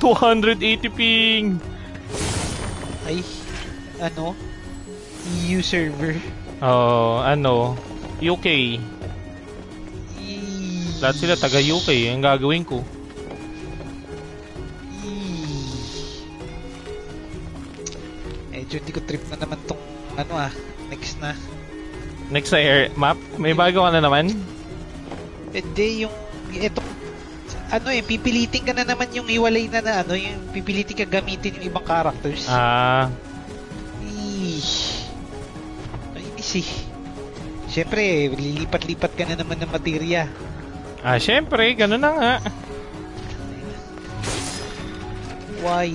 280 ping. Ay, ano? EU server. Oh, ano? UK. Lahat sila taga UK. Ang gagawin ko. Medyo hindi ko trip na naman tong ano next na. Next sa air map? May bago ka na naman? Hindi, yung ito ano pipilitin ka na naman yung iwalay na ano, yung pipilitin ka gamitin yung ibang characters. Inis eh. Siyempre, lilipat-lipat ka na naman ng materia. Siyempre, gano'n na nga. Why?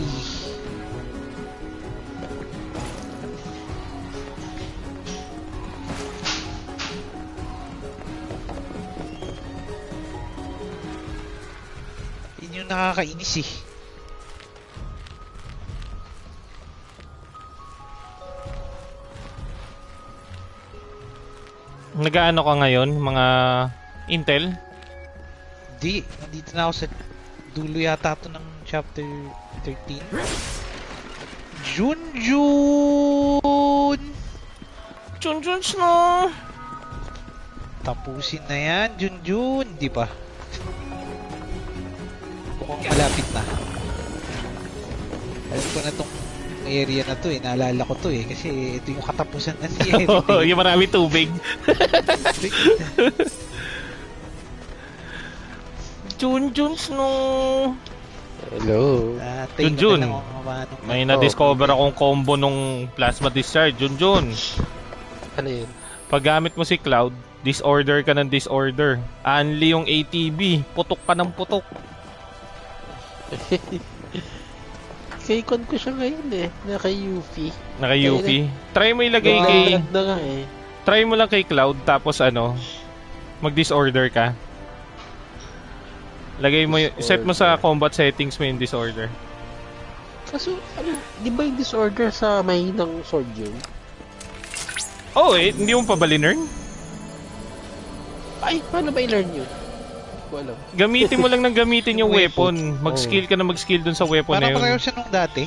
Yun yung nakakainis eh. Nag-aano ka ngayon? Mga Intel? Hindi. Nandito na ako sa dulo yata ito ng chapter 13. Junjun! Junjun na! Tapusin na yan, Junjun! Di ba? Mukhang malapit na. Alam ko na tong area na to naalala ko to kasi ito yung katapusan ng area. Yung marami tubig. Junjuns no. Hello. Junjun. May na-discover akong combo nung plasma discharge. Junjun. Ano yun? Pag gamit mo si Cloud, disorder ka ng disorder. Only yung ATB. Putok pa ng putok. Kay-con ko siya ngayon Naka-UV. Naka-UV? Try mo ilagay kay... Try mo lang kay Cloud tapos mag-disorder ka. Lagay mo set mo sa combat settings mo yung disorder. Kaso, di ba yung disorder sa mahinang sword yun? Hindi mo pa ba learn? Ay, paano ba i-learn yun? Wala. Gamitin mo lang ng gamitin yung weapon. Mag-skill ka na mag-skill dun sa weapon na yun. Parang pareho siya nung dati.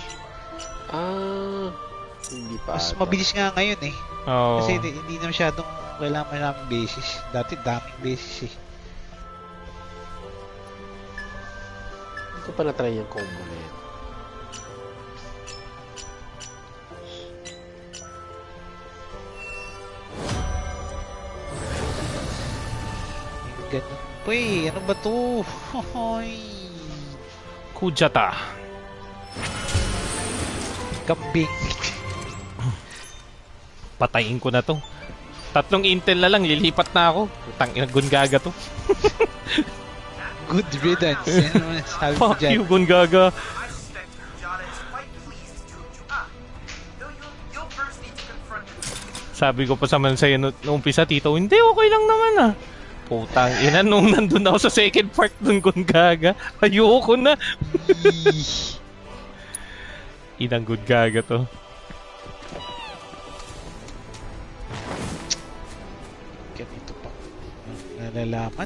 Hindi pa. Mas mabilis nga ngayon Kasi hindi na masyadong kailangan basis. Dati daming basis Hindi ko pa na-try yung combo na yun. Ganun pa ano ba to? Kujata. Kambing. Patayin ko na to. 3 intel na lang, lilipat na ako. Tangina, Gungaga to. Good riddance. Fuck you, Gungaga. Sabi ko pa sa man sa'yo noong umpisa, Tito, hindi, okay lang naman Putang ina, nung nandun ako sa second part dun, Gungaga. Ayoko na. Inang Gungaga to. Ganito pa. Nalalaman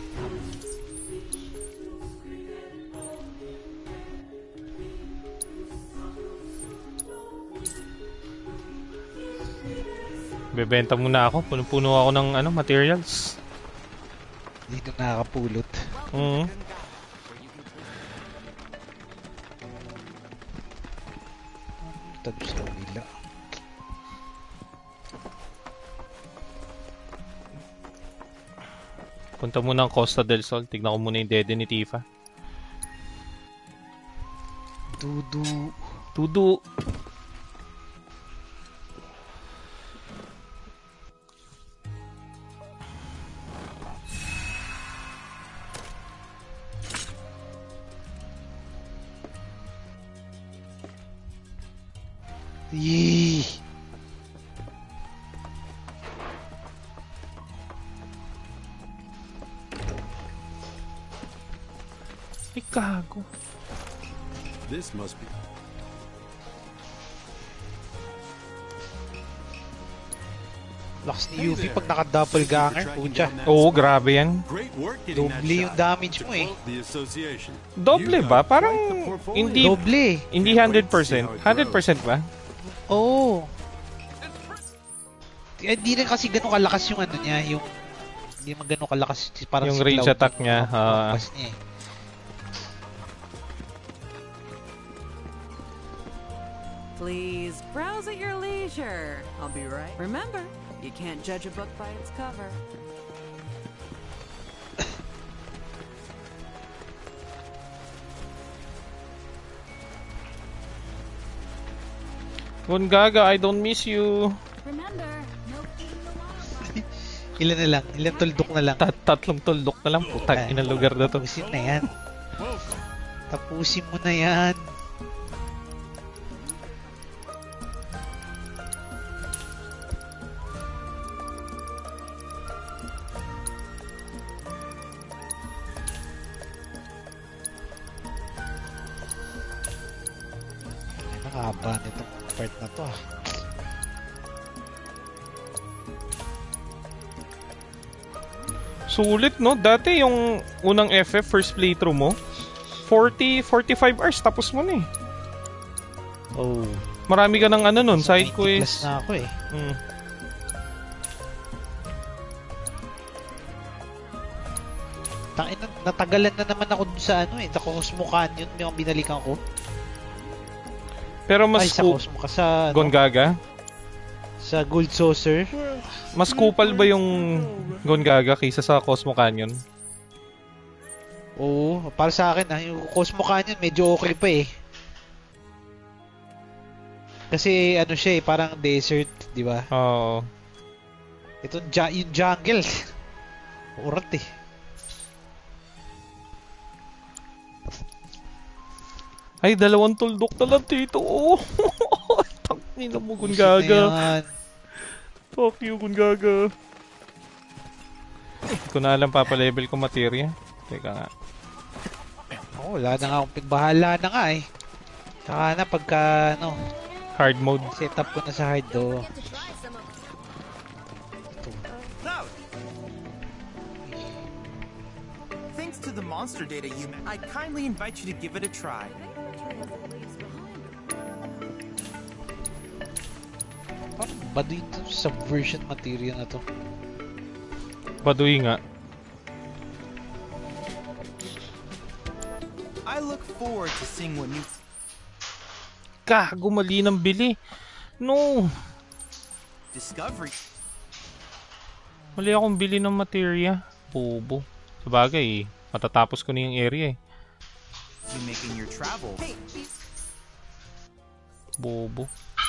Bebenta muna ako. Puno-puno ako ng materials. Dito nakakapulot. Tado sa kabila. Punta muna ang Costa del Sol. Tignan ko muna yung dede ni Tifa. Tudu. Yee! Ay, gago. This must be. Lakas ni Yuffie pag naka-doppelganger. Pucha. Oo, grabe yan. Great work getting that Doble yung shot. damage mo eh. The association. Doble You ba? have Parang quite the portfolio. hindi Doble. hindi 100%. 100% ba? Oo. Hindi rin kasi ganun kalakas yung ano niya, yung hindi man ganun kalakas parang Yung si range Cloud. attack niya, Pampas niya eh. Please browse at your leisure. I'll be right. Remember, you can't judge a book by its cover. Gongaga, I don't miss you. Remember, no keeping alarm. Ilan na lang, ilan tuldok na lang. Tatlong tuldok na lang. Putang ina lugar na to. Tapusin na yan. Tapusin mo na yan. Nakahaba nitong part na to ah. Sulit, no? Dati yung unang FF, first playthrough mo, 45 hours, tapos mo na eh. Oh. Marami ka ng ano nun, side 90 plus quest. na ako eh. Mm. Natagalan na naman ako dun sa ano eh. Sa Cosmo Canyon yung binalikan ko. Pero mas Ay, sa Cosmo ka sa ano, Gongaga? sa Gold Saucer. Mas kupal ba yung Gongaga kaysa sa Cosmo Canyon? Oo, para sa akin yung Cosmo Canyon medyo okay pa eh. Kasi ano siya eh, parang desert, di ba? Oo. Yung jungle. Urat eh. Ay, 2 tuldok na lang dito. Oh. Tangina mo, Pusin Gongaga. na yan. Fuck you, Gongaga. Hindi ko na alam papalevel ko materia. Teka nga. Oo, wala na nga akong bahala na nga eh. Saka na pagka ano, Hard mode. set up ko na sa hard do. Get to try some of Cloud! Thanks to the monster data you I kindly invite you to give it a try. Parang baduy ito subversion material na to. Baduy nga. I look forward to seeing what new... Gago, mali ng bili. No. discovery. Mali akong bili ng materia. Bobo. Sabagay, matatapos ko na yung area eh. You making your travel. Hey, Bobo.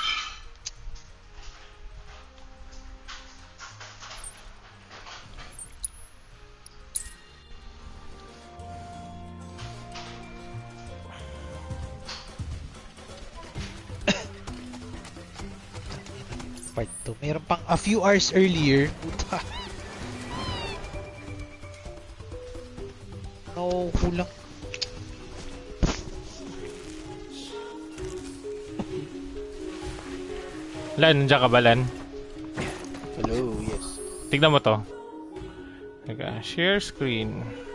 Part 2. Meron pang a few hours earlier. Puta. No, kulang. Lan, nandiyan ka ba, Lan? Hello, yes. Tignan mo to. Teka, share screen.